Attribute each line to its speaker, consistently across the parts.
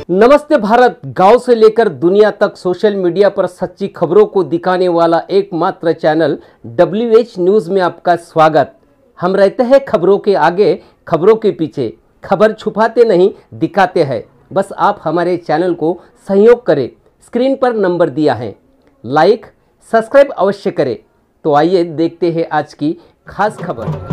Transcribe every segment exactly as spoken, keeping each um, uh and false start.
Speaker 1: नमस्ते भारत, गांव से लेकर दुनिया तक सोशल मीडिया पर सच्ची खबरों को दिखाने वाला एकमात्र चैनल डब्ल्यू एच न्यूज़ में आपका स्वागत। हम रहते हैं खबरों के आगे, खबरों के पीछे। खबर छुपाते नहीं, दिखाते हैं। बस आप हमारे चैनल को सहयोग करें। स्क्रीन पर नंबर दिया है, लाइक सब्सक्राइब अवश्य करें। तो आइए देखते हैं आज की खास खबर।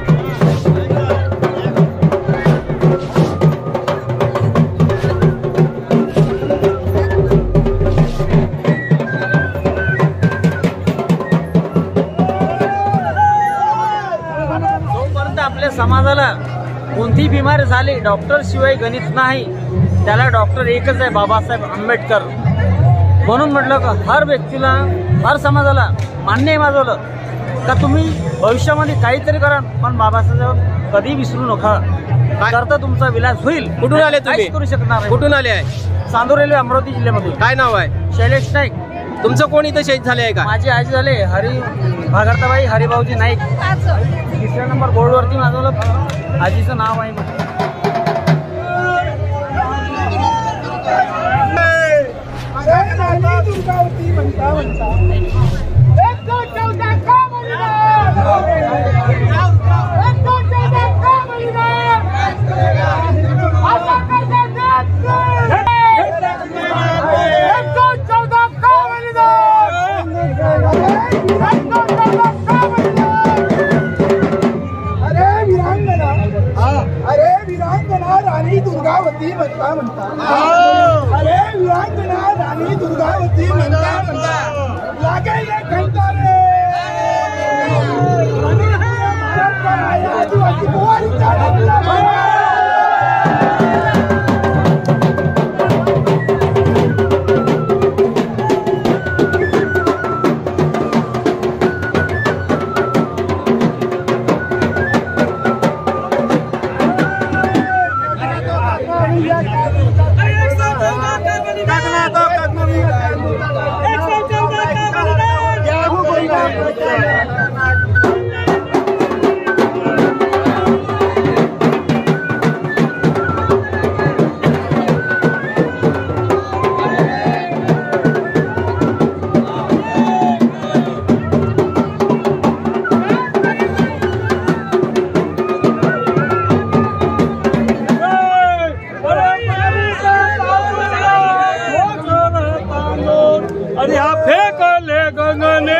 Speaker 2: आपल्या समाजाला कोणती बिमारी झाली, डॉक्टर शिवाय गणित नाही, त्याला डॉक्टर एकच आहे, बाबासाहेब आंबेडकर। म्हणून म्हटलं का हर व्यक्तीला, हर समाजाला मान्य आहे माझं का तुम्ही भविष्यामध्ये काहीतरी करा, पण बाबासाहेब कधी विसरू नका, करता तुमचा विलास होईल।
Speaker 1: कुठून आले तुम्ही?
Speaker 2: करू शकणार
Speaker 1: कुठून आले आहे?
Speaker 2: चांदूर रेल्वे, अमरावती जिल्ह्यामधून।
Speaker 1: काय नाव आहे?
Speaker 2: शैलेश नाईक।
Speaker 1: तुमचं कोण इथं शहीद झाले आहे का?
Speaker 2: माझी आजी झाले हरी भागरताबाई हरिभाऊजी नाईक। तिसऱ्या नंबर बोर्डवरती माझं आजीचं नाव आहे।
Speaker 3: दुर्गावती म्हणता म्हणता एक दो चौदा का बलिदान, एक दो चौदा का बलिदान, आशा करते देश एक दो चौदा का बलिदान, एक दो चौदा का बलिदान। अरे वीरांगना, अरे वीरांगना राणी दुर्गावती म्हणता म्हणता, अरे वीरांगना राणी दुर्गावती म्हणता म्हणता लागायला खंडारे आदिवासी बुवारीचा डबला।
Speaker 4: अरे हा फेकले गंगने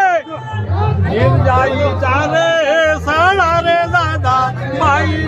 Speaker 4: जाई चाले साडा रे दादा माई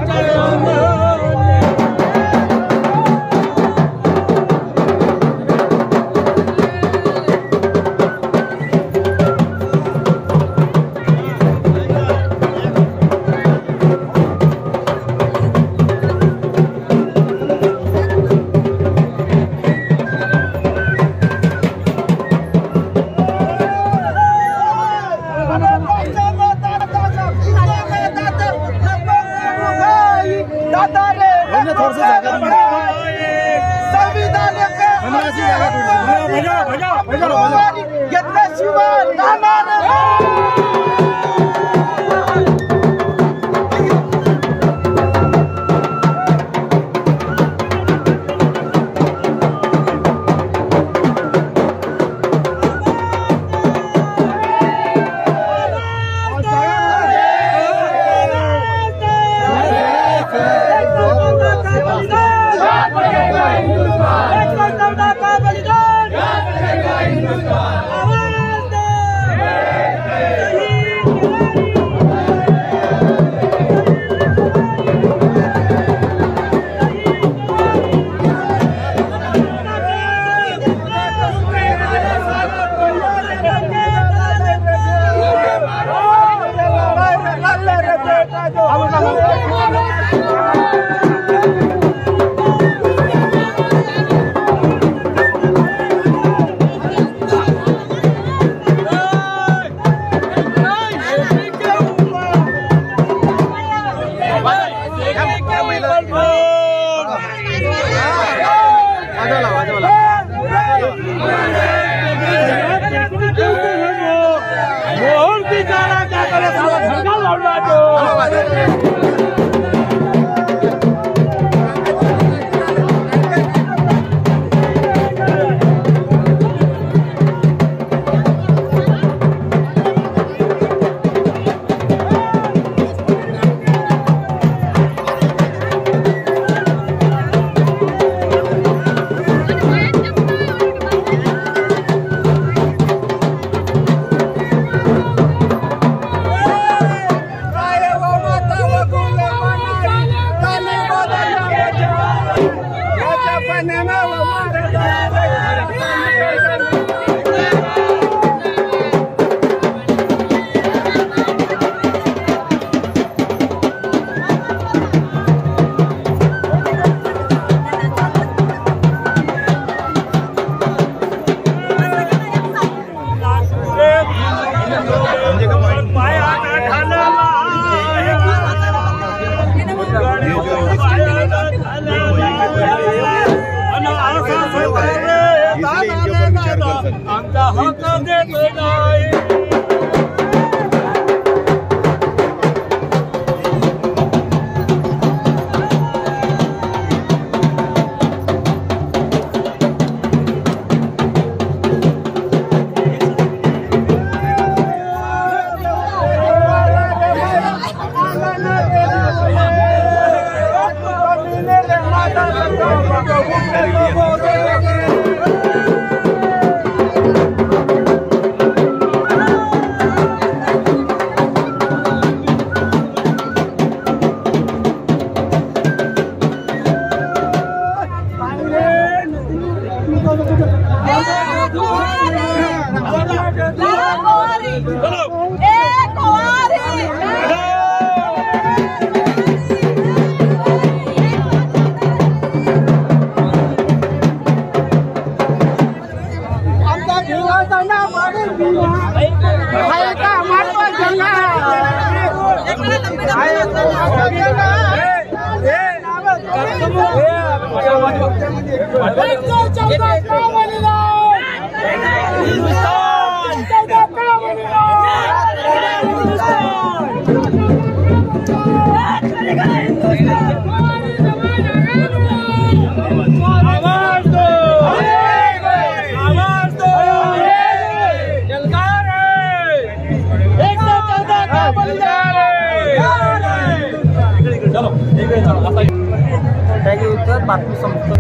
Speaker 2: बातमी संपतो.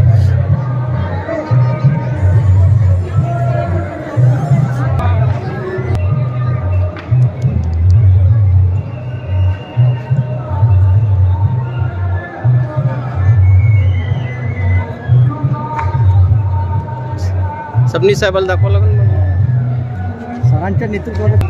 Speaker 1: सबनी साहेबाला दाखवा लागेल
Speaker 2: सरांच्या नेतृत्वात.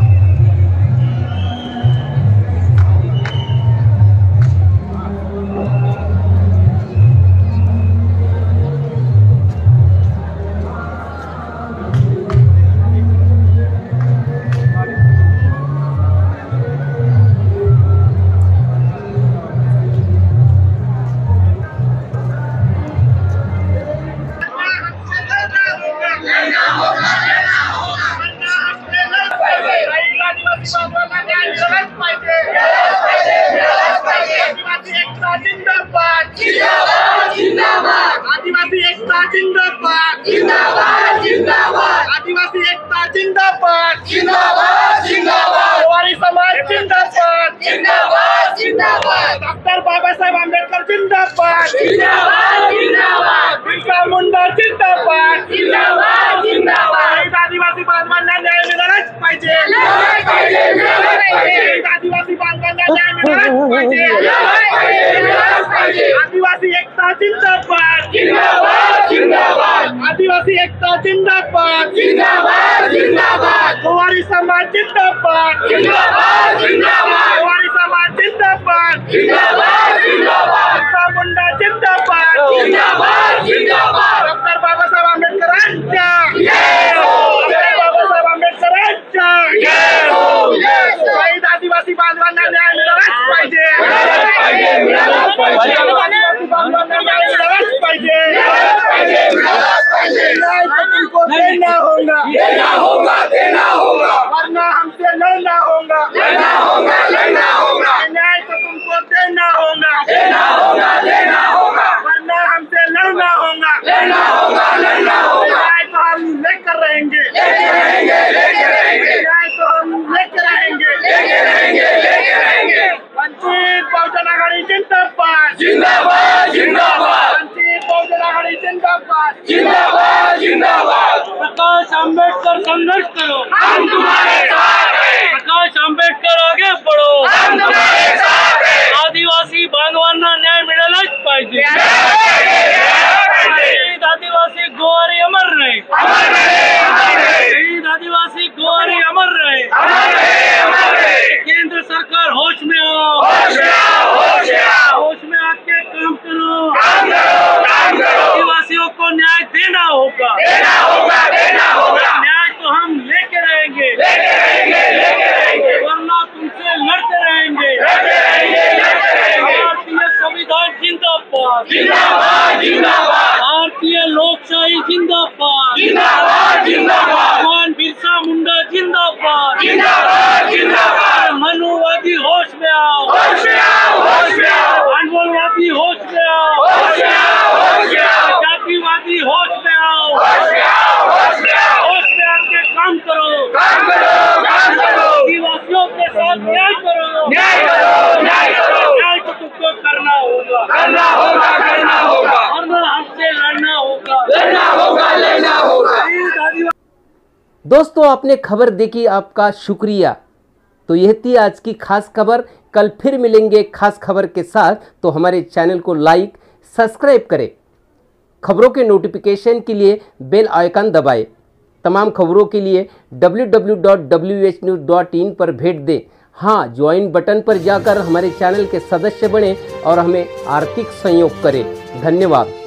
Speaker 3: आदिवासी एकता जिंदाबाद जिंदाबाद जिंदाबाद आदिवासी एकता जिंदाबाद जिंदाबाद जिंदाबाद गोवारी समाज जिंदाबाद जिंदाबाद जिंदाबाद डॉक्टर बाबासाहेब आंबेडकर जिंदाबाद जिंदाबाद जिंदाबाद बिरसा मुंडा जिंदाबाद जिंदाबाद जिंदाबाद आदिवासी बांधवांना न्याय मिळालाच पाहिजे आदिवासी बांधवांना न्याय मिळालाच पाहिजे आदिवासी एकता जिंदाबाद जिंदाबाद जिंदाबाद आदिवासी एकता जिंदाबाद जिंदाबाद जिंदाबाद गोवारी समाज जिंदाबाद जिंदाबाद जिंदाबाद गोवारी समाज जिंदाबाद जिंदाबाद जिंदाबाद बिरसा मुंडा जिंदाबाद जिंदाबाद जिंदाबाद डॉक्टर बाबासाहेब आंबेडकरांच्या जय हो डॉक्टर बाबासाहेब आंबेडकरांच्या जय हो शहीद आदिवासी बांधवांना न्याय मिळालाच पाहिजे मिळालाच पाहिजे आदिवासी बांधवांना न्याय मिळालाच पाहिजे न्याय तो तुमको देना होगा देना होगा देना होगा वरना हमसे लड़ना होगा लड़ना होगा लड़ना होगा न्याय तो तुमको देना होगा देना होगा देना होगा वरना हमसे लड़ना होगा लड़ना होगा लड़ना होगा न्याय तो हम लेकर रहेंगे लेके रहेंगे लेके रहेंगे न्याय तो हम लेकर रहेंगे लेके रहेंगे लेके रहेंगे वंचित बहुजन आघाडी जिंदाबाद जिंदाबाद जिंदाबाद वंचित बहुजन आघाडी जिंदाबाद जिंदाबाद जिंदाबाद
Speaker 2: प्रकाश आंबेडकर संघर्ष करो
Speaker 3: हम तुम्हारे साथ हैं
Speaker 2: प्रकाश आंबेडकर आगे बढ़ो
Speaker 3: हम तुम्हारे साथ हैं
Speaker 2: आदिवासी बांधवांना न्याय मिळालाच पाहिजे शहीद आदिवासी गोवारी अमर रहे
Speaker 3: अमर रहे अमर रहे
Speaker 2: शहीद आदिवासी गोवारी अमर रहे
Speaker 3: अमर रहे अमर रहे
Speaker 2: केंद्र सरकार होश में आओ
Speaker 3: होश में आओ होश में आओ
Speaker 2: होश में आके काम करो
Speaker 3: काम करो काम करो
Speaker 2: आदिवासियों को न्याय देना होगा
Speaker 3: देना होगा देना होगा
Speaker 2: न्याय तो हम लेके रहेंगे
Speaker 3: लेके रहेंगे लेके रहेंगे
Speaker 2: वरना तुमसे लड़ते रहेंगे
Speaker 3: लड़ते रहेंगे लड़ते रहेंगे
Speaker 2: भारतीय संविधान जिंदाबाद
Speaker 3: जिंदाबाद जिंदाबाद
Speaker 2: भारतीय लोकशाही जिंदाबाद
Speaker 3: जिंदाबाद जिंदाबाद
Speaker 2: भगवान बिरसा मुंडा
Speaker 3: जिंदाबाद जिंदाबाद।
Speaker 4: मनुवादी होश में आओ,
Speaker 3: होश में आओ, होश में आओ,
Speaker 4: भांडवलवादी होश में आओ,
Speaker 3: होश में आओ, होश में आओ,
Speaker 4: जातिवादी होश में आओ,
Speaker 3: होश में आओ, होश में आओ,
Speaker 4: होश में आके काम करो,
Speaker 3: काम करो, काम करो,
Speaker 4: आदिवासियों के साथ न्याय करो,
Speaker 3: न्याय करो, न्याय करो,
Speaker 4: न्याय तो तुमको करना होगा,
Speaker 3: करना होगा, करना होगा,
Speaker 4: वरना हमसे लड़ना होगा,
Speaker 3: लेना होगा, लेना होगा।
Speaker 1: दोस्तों, आपने खबर देखी, आपका शुक्रिया। तो यह थी आज की खास खबर। कल फिर मिलेंगे खास खबर के साथ। तो हमारे चैनल को लाइक सब्सक्राइब करें। खबरों के नोटिफिकेशन के लिए बेल आइकन दबाएं। तमाम खबरों के लिए W W W dot W H news dot in पर भेंट दें। हाँ, ज्वाइन बटन पर जाकर हमारे चैनल के सदस्य बने और हमें आर्थिक सहयोग करें। धन्यवाद।